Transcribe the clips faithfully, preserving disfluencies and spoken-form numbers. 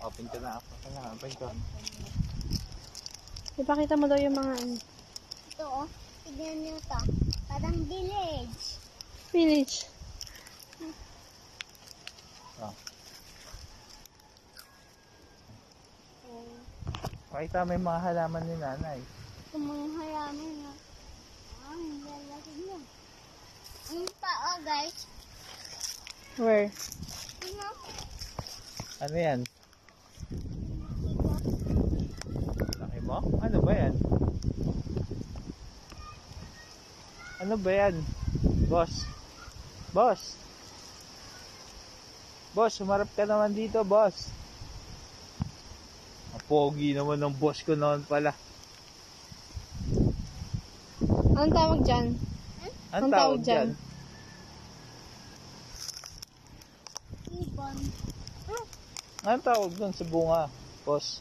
open ko na ako. Kailangan open ko. Ipakita mo daw yung mga ano. Ito oh. Tignan nyo ito. Parang village. Village. Oh. Oh. Pakita mo yung mga halaman ni nanay. Ito mga halaman na. Ah, ang lalaki niya. Ang paa guys. Where? Ano? Ano yan? Laki mo? Ano ba yan? Ano ba yan? Boss? Boss? Boss, sumarap ka naman dito, boss. Ang pogi naman ng boss ko naman pala. Anong tawag dyan? Ang Anong tawag tawag dyan? dyan? Ibon. Anong tawag dun sa bunga, boss?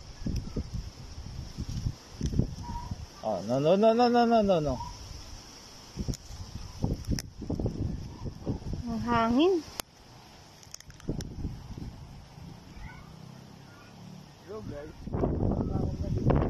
Oh, no, no, no, no, no, no, no, no. Ang hangin. Hello guys.